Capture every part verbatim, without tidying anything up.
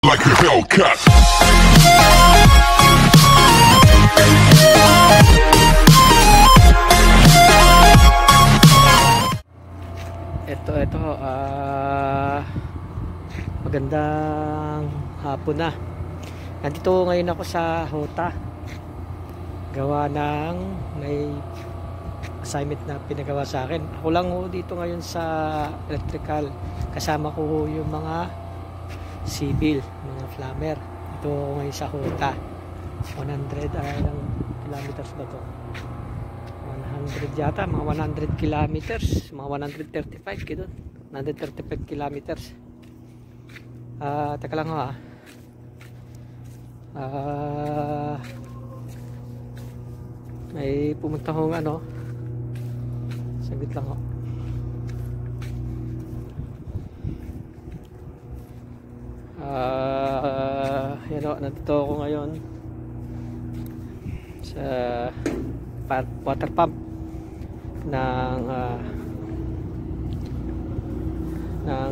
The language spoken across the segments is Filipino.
like a Hellcat. Ito, ito, ah, magandang hapon na. Nandito ngayon ako sa Hota. Gawa ng may assignment na pinagawa sa akin. Ako lang ho dito ngayon sa electrical. Kasama ko ho yung mga civil, mga plumber. Ito ako ngayon sa Hota. one hundred, ah, ilang kilometers ba to? one hundred yata, mga one hundred kilometers, mga one hundred thirty-five kilo, one hundred thirty-five kilometers. Ah, uh, teka lang ha. Ah, uh, may pumunta hong ano. Saglit lang ho. Ah, uh, yan o, nandito ako ngayon sa water pump ng uh, ng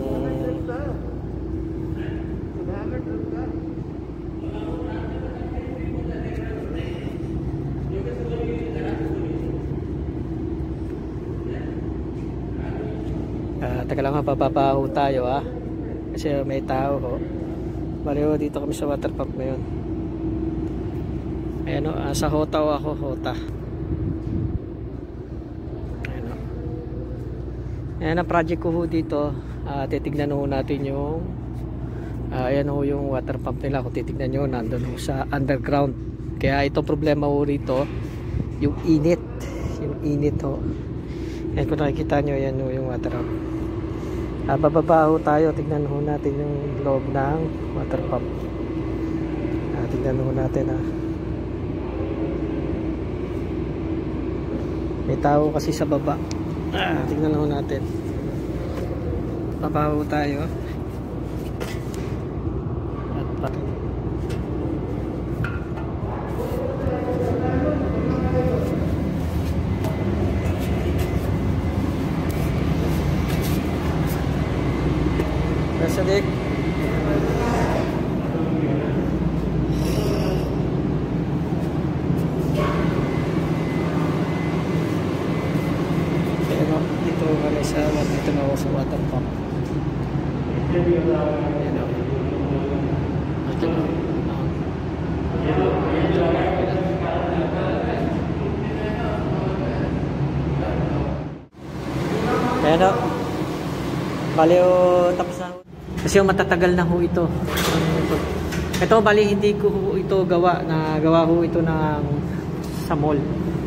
uh, teka lang, papapaho tayo ah kasi may tao ho. Baliw dito kami sa water pump ngayon. Ayan o, uh, sa Hota o ako, Hota. Ayan o. Ayan ang project ko ho dito. Uh, titignan ho natin yung uh, ayan ho yung water pump nila. Kung titignan nyo, nandun ho sa underground. Kaya itong problema ho rito, yung init. Yung init ho. Ayan, kung nakikita nyo, ayan ho yung water pump. Uh, bababa ho tayo. Tignan ho natin yung loob ng water pump. Uh, tignan ho natin ha. May tao kasi sa baba. Ah, tingnan lang natin. Papaho tayo. At pa. Kasadik. Sa dito na ako sa water pump. Ayan o. Ito na. Ayan o. Bali o tapos na. Kasi yung matatagal na ho ito. Ito bali hindi ko ito gawa. Na gawa ho ito ng sa mall.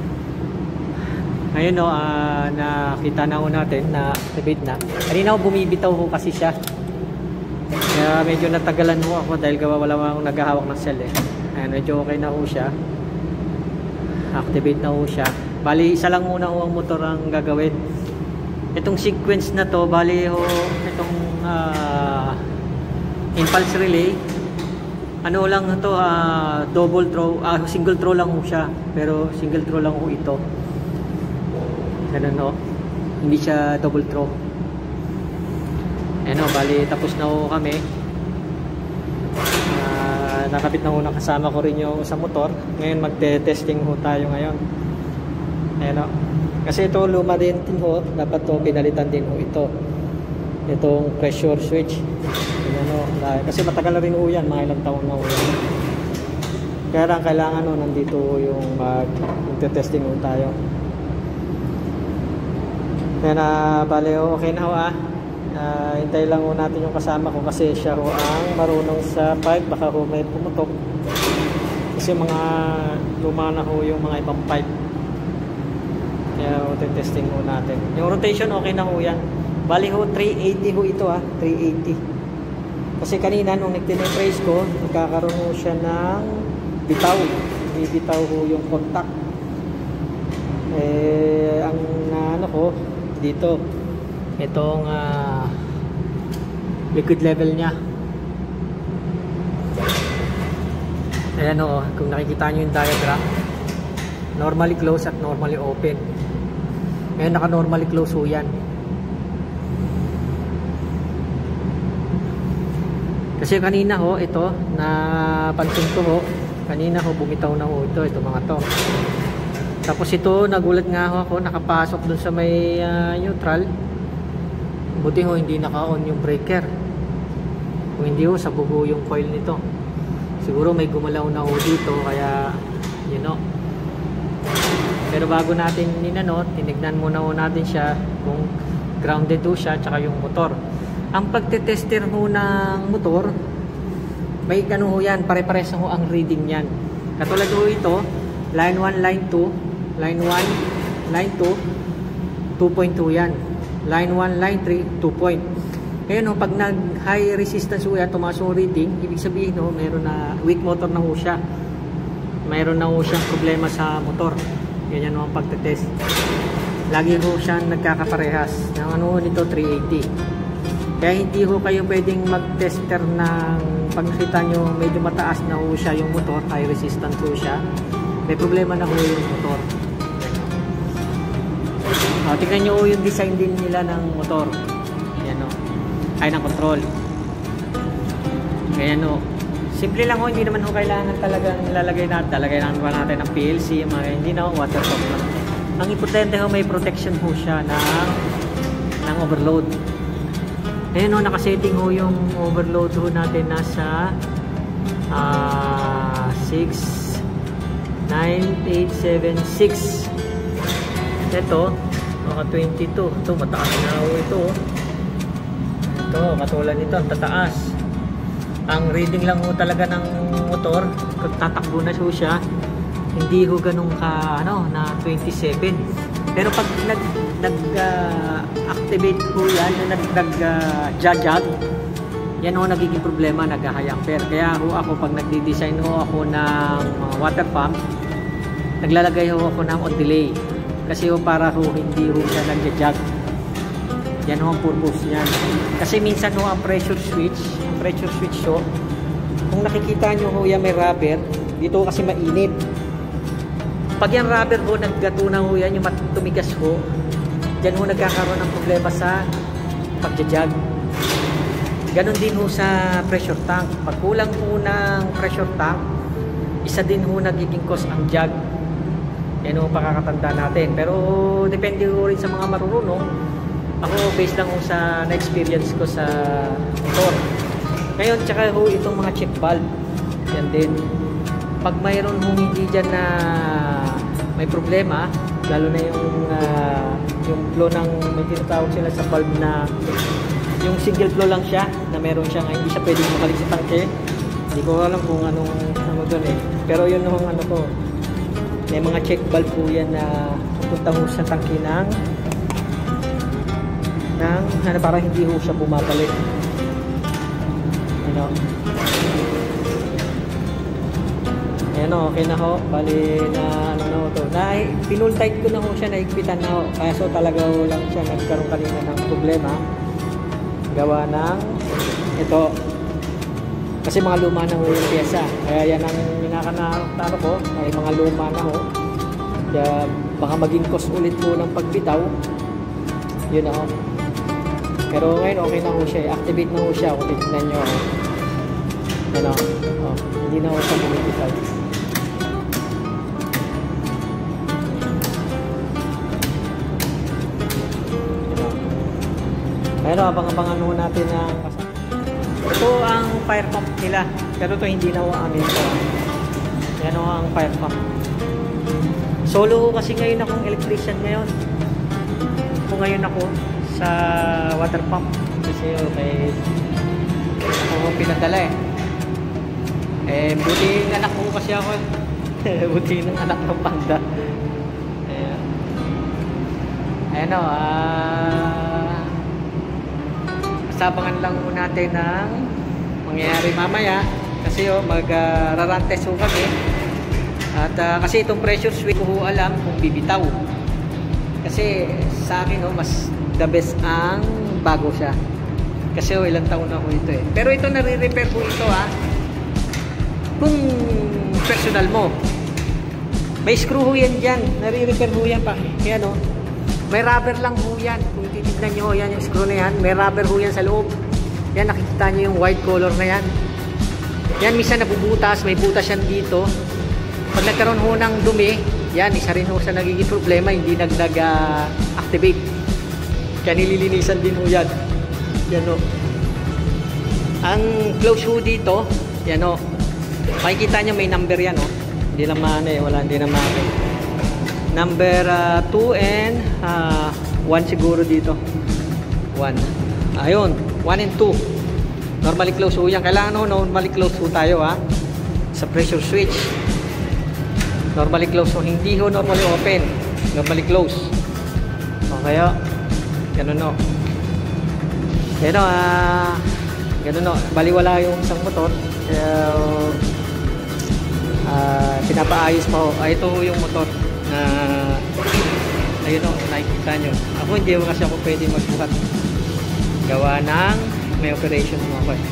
Ngayon no, uh, nakita na ho natin na activate na. Kanina ho bumibitaw ho kasi siya. Kaya medyo natagalan ho ako dahil gawa wala akong naghahawak ng cell eh. Ayan, medyo okay na ho siya. Activate na ho siya. Bali, isa lang muna ho ang motor ang gagawin. Itong sequence na to, bali ho, itong uh, impulse relay. Ano lang to, uh, double throw, uh, single throw lang ho siya. Pero single throw lang ho ito. Ganun no, hindi siya double throw. Ano, bali tapos na ho kami. Uh, nakabit na ho, nakasama ko rin yung sa motor. Ngayon magte-testing ho tayo ngayon. Ayan o. Kasi ito luma din ho, dapat to pinalitan din ho ito. Itong pressure switch. Ayan o, kasi matagal na rin ho yan, mga ilang taon na ho yan. Kaya lang kailangan ho, nandito yung mag-testing ho tayo. Kaya na bali okay na ho ah. Uh, hintay lang ho natin yung kasama ko kasi siya ho ang marunong sa pipe. Baka ho may pumutok. Kasi mga luma na ho yung mga ibang pipe. Kaya ho testing ho natin. Yung rotation okay na ho yan. Bali ho three eighty ho ito ah. three eighty. Kasi kanina nung nagtinitrace ko, nagkakaroon ho siya ng bitaw. Bibitaw ho yung contact. Eh ang na ano ko dito itong uh, liquid level nya. Ayan o, kung nakikita nyo yung diagram, normally close at normally open. Ngayon naka normally close ho yan. Kasi kanina ho, ito, na pansin ko ho, kanina ho, bumitaw na ho ito, ito mga to. Tapos ito, nagulat nga ho ako, nakapasok dun sa may uh, neutral. Buti ho, hindi naka-on yung breaker. Kung hindi ho, sabog ho yung coil nito. Siguro may gumalaw na ho dito, kaya, you know. Pero bago natin ninano, tinignan muna ho natin siya kung grounded ho siya, tsaka yung motor. Ang pagtetester ho ng motor, may ano ho yan, pare-pares ho ang reading yan. Katulad ho ito, line one, line two, line one, line two, two point two yan. Line one, line three, two point. Ngayon ho, pag nag high resistance ho yan, tumaas yung reading, ibig sabihin ho, meron na, weak motor na ho siya. Mayroon na ho siyang problema sa motor. Ganyan ho ang pagtetest. Lagi ho siyang nagkakaparehas. Yung ano ho nito, three eighty. Kaya hindi ho kayo pwedeng mag-tester ng pag nakita nyo medyo mataas na ho siya yung motor, high resistance ho siya. May problema na ho yung motor. O, tignan nyo ho yung design din nila ng motor. Yan o. Ay, ng control. Ganyan o. Simple lang ho, hindi naman ho kailangan talagang lalagay natin. Lalagay natin ba natin ng P L C, mga, hindi na ho, waterproof lang. Ang importante ho, may protection ho siya ng, ng overload. Ayan ho, nakasetting ho yung overload ho natin nasa uh, six nine eight seven six. Ito, mga twenty-two. Ito, mataas na ho ito. Ito, katulad nito, ang tataas. Ang reading lang ho talaga ng motor, kung tatakbo na ho siya, hindi ho ganun ka, ano, na twenty-seven. Pero pag nag, nag uh, activate ho yan, nag, nag uh, jajag, yan ho nagiging problema, nag-high ampere. Kaya ho ako, pag nagdi-design ho ako ng uh, water pump, naglalagay ho ako ng on delay. Kasi ho para ho hindi ho siya nag-jajag. Yan ho ang purpose niyan. Kasi minsan ho ang pressure switch, ang pressure switch ho, kung nakikita nyo ho yan may rubber, dito kasi mainit. Pag yan rubber ho, naggatuna ho yan, yung tumigas ho, dyan ho nagkakaroon ng problema sa pagjajag. Ganon din ho sa pressure tank. Pag kulang ho ng pressure tank, isa din ho nagiging cause ang jag. Yan ho pakakatanda natin. Pero depende ho rin sa mga marunong. Ako, based lang ho sa na-experience ko sa motor. Ngayon, tsaka ho itong mga check valve. Yan din. Pag mayroon ho hindi dyan na may problema, lalo na yung uh, yung flow ng, may tinatawag sila sa valve na yung single flow lang siya, na meron siya nga, hindi siya pwedeng makalik sa tangke. Hindi ko alam kung anong ano doon eh. Pero yun yung ano ko, may mga check valve po yan na pupunta ho sa tangke ng ng ano, para hindi ho siya bumabalik. Ano? Ayan o, okay na ho. Bali na ano na ho to. Na, pinull tight ko na ho siya, naigpitan na ho. Kaya so talaga ho lang siya nagkaroon kanina ng problema. Gawa ng ito. Kasi mga luma na ho yung pyesa. Kaya yan ang minakanataro ko. Ay mga luma na ho. Kaya baka maging cause ulit po ng pagbitaw. Yun na ho. Pero ngayon okay na ho siya. Activate na ho siya. Kung titignan nyo. Ano? Oh, hindi na ho siya bumibitaw. Pero abang-abangan ho natin ang ito ang fire pump nila. Pero ito hindi na ho amin ito. Yan ho ang fire pump. Solo ho kasi ngayon akong electrician ngayon. Kung ngayon ako sa water pump. Kasi okay, ako pinadala eh. Eh, buti ng anak ko kasi ako. Buti ng anak ng panda. Ayan. Ayan o, ah... sabangan lang po natin ng mangyayari mamaya kasi oh, mag-rarantes uh, ho kami at uh, kasi itong pressure switch ko ho alam kung bibitaw kasi sa akin oh, mas the best ang bago siya kasi oh, ilang taon na ho ito eh, pero ito nare-repair po ito ha kung personal mo may screw ho yan dyan, nare-repair ho yan pa kaya no, may rubber lang ho yan. Kung titignan nyo, yan yung screw na yan. May rubber ho yan sa loob. Yan, nakikita nyo yung white color na yan. Yan, minsan nabubutas, may butas yan dito. Pag nagkaroon ho ng dumi, yan, isa rin ho sa nagiging problema, hindi nag-activate. Kaya nililinisan din ho yan. Yan o. Ang close ho dito, yan o. Makikita nyo may number yan o. Hindi lang maano eh, wala, hindi na maano. Number two uh, and uh, one siguro dito. one. Ayun, one and two. Normally close ho yan. Kailangan ho, normally close ho tayo ha. Sa pressure switch. Normally close ho. Hindi ho normally open. Normally close. Okay o. Ganun o. Yan o, ah, ganun o. Baliwala yung isang motor. Kaya, uh, pinapaayos pa ho. Ah, ito ho yung motor. Na, uh, ayun o, nakikita nyo. Ako hindi ho kasi ako pwede magbuhat. Gawa ng may operation mo ako eh.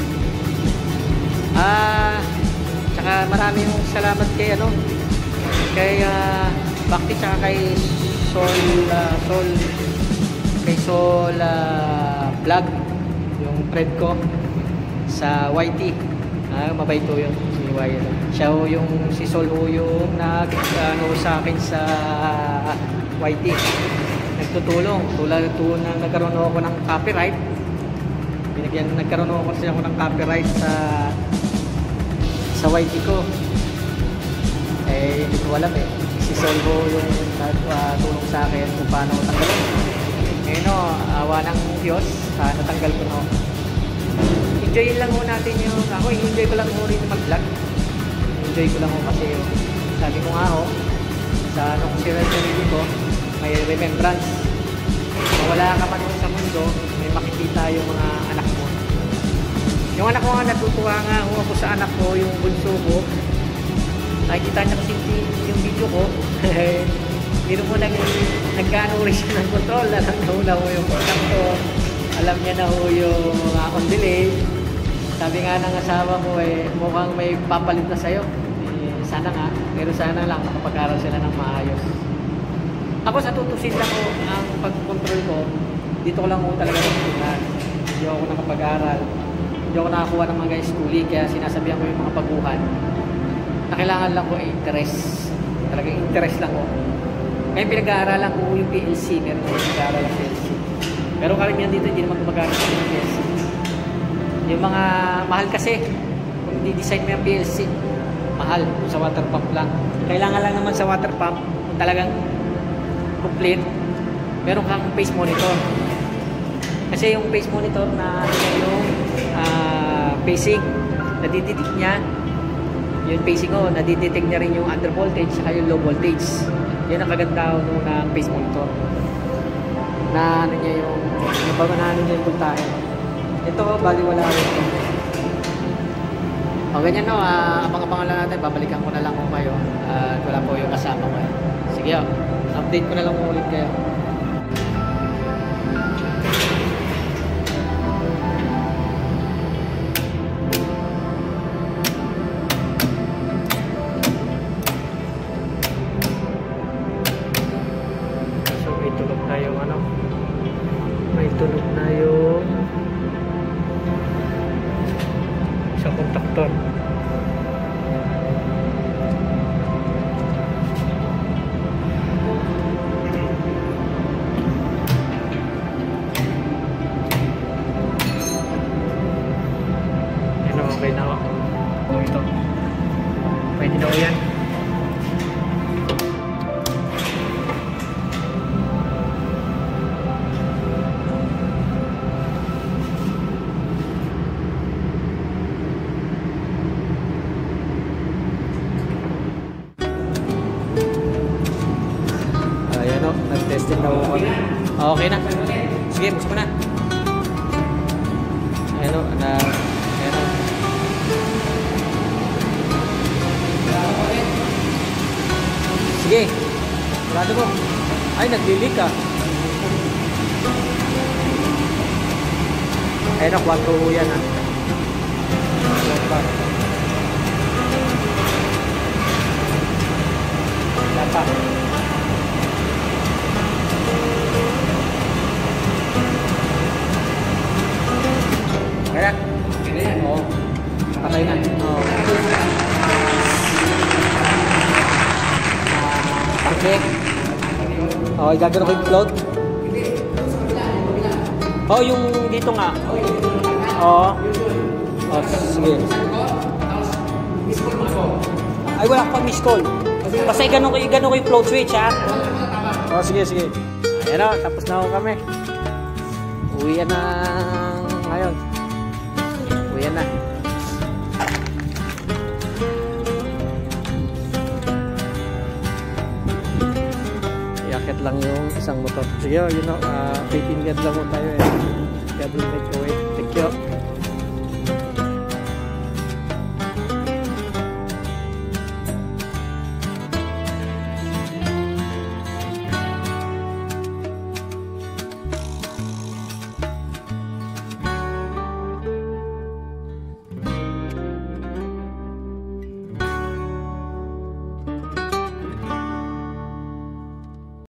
Ah, tsaka marami yung salamat kay ano, kay uh, Bakti tsaka kay Sol, uh, Sol, kay Sol uh, Vlog, yung friend ko sa Y T. Ah, mabait to yun, si Y T. Siya ho yung, si Sol ho yung nag, ano sa akin sa Y T. Nagtutulong, tulad ito na nagkaroon ako ng copyright. Binigyan, nagkaroon ako kasi ako ng copyright sa sa Y T ko. Eh, hindi ko alam eh. Si Solvo yung nagtulong uh, sa akin kung paano tanggalin. Ngayon o, awa ng Diyos, uh, natanggal ko no. Enjoy lang ho natin yung, ako enjoy ko lang ho rin mag-vlog. Enjoy ko lang ho kasi sabi ko nga ho, sa ano ko sarili ko, may remembrance. Kung wala ka man sa mundo, may makikita yung mga anak mo. Yung anak ko nga, natutuwa nga ako sa anak ko, yung bunso ko. Nakikita niya kasi yung video ko. Pero mo nag, nagkano rin siya ng control. Alam na ho na ho yung contact ko. Alam niya na ho yung uh, on delay. Sabi nga ng asawa ko, eh, mukhang may papalit na sa'yo. Eh, sana nga, pero sana lang makapag-aral sila ng maayos. Ako sa tutusin lang ko, ang pag-control ko, dito ko lang ko talaga natutunan. Hindi ako nakapag-aral. Hindi ako nakakuha ng mga schooling, kaya sinasabihan ko yung mga baguhan na kailangan lang ko ay interest. Talagang interest lang ko. Ngayon pinag-aaralan ko yung P L C, meron ko pinag-aaralan ng P L C. Pero karamihan dito, hindi naman kumagana sa P L C. Yung mga mahal kasi, kung di-design mo yung P L C, mahal kung sa water pump lang. Kailangan lang naman sa water pump, kung talagang complete, meron kang phase monitor. Kasi yung phase monitor na yung uh, pacing, nadidetect niya yung pacing ko, nadidetect niya rin yung under voltage saka yung low voltage. Yan ang kaganda no, ng phase monitor na ano niya yung nabago na ano niya yung puntahe. Ito baliwala rin ito. O ganyan no, uh, abang-abangan lang natin, babalikan ko na lang ko kayo at uh, wala po yung kasama ko. Sige o, update ko na lang ulit kayo. So may tulog na yung ano, may tulog na yung isang kontaktor. Okay na ako. O ito. Pwede na ako yan. Ayan o. Nag-testing na ako. Okay na. Sige, bus mo na. Ayan o. Na... Ayan o. Sige, sarado mo. Ay, nag-delete ka. Ayun o, kwatro yan ha. Wala pa. Oh. Perfect. Okay, gagano ko yung float. Oh, yung dito nga. Oo. Oh, sige. Ay, wala ko pang miss call. Basta gano'n ko, gano'n ko yung float switch, ha? Oh, sige, sige. Ayan o, tapos na ako kami. Uwian na ngayon. Uwian na. Iakit lang yung isang motor. Sige, you know, uh, fifteen minutes lang mo tayo eh. God will make a way. Thank you.